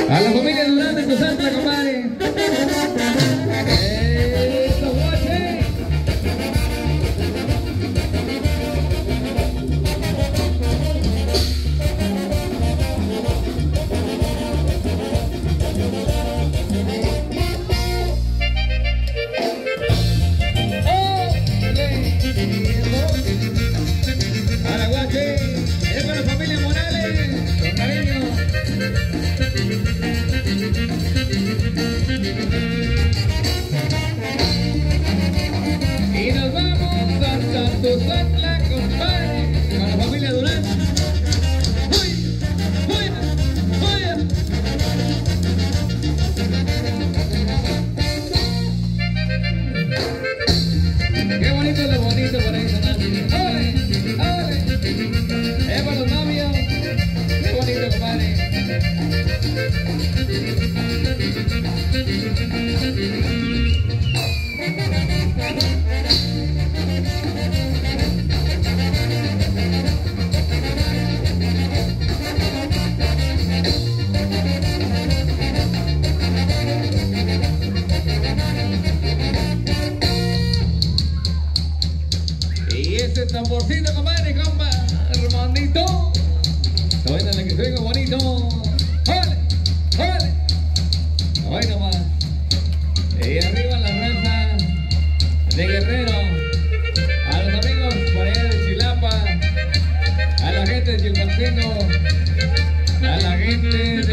A la familia Durán de tu santa, compadre. ¡Eso, guache! A la guache. Es para la familia Morales. Con cariño. Y nos vamos hasta Tuzantla, compadre, con la familia Durán. ¡Uy! ¡Uy! ¡Uy! ¡Qué bonito lo bonito por ahí sonando! ¡Ole! ¡Ole! ¡Es para los novios! ¡Qué bonito, compadre! Y ese tamborcito, compadre, compa, hermanito. Suena que suena bonito. ¡Ole! ¡Ole! Hoy nomás. Y arriba la raza de Guerrero. A los amigos por allá de Chilapa. A la gente de Chilpantino. A la gente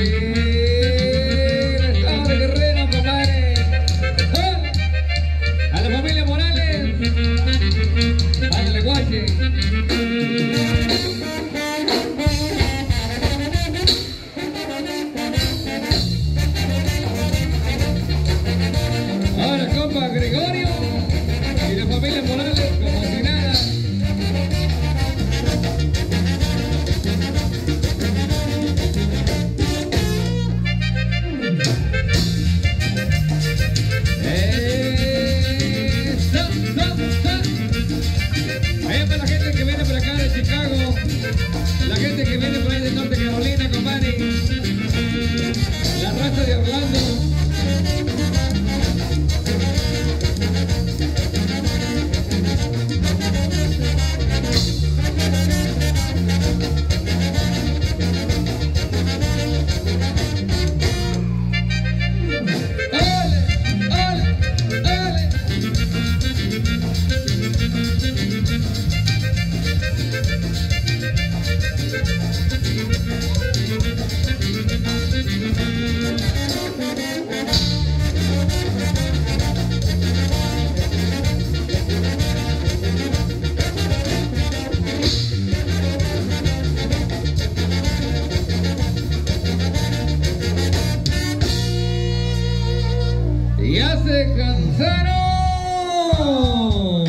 del estado de Guerrero, compadre. ¡Ole! A la familia Morales. Ándale, guache. Ahora, compa Gregorio y la familia Morales, como si nada. Allá para la gente que viene por acá de Chicago, la gente que viene por ahí de Norte Carolina, compadre, la raza de Orlando. ¡Ya se cansaron!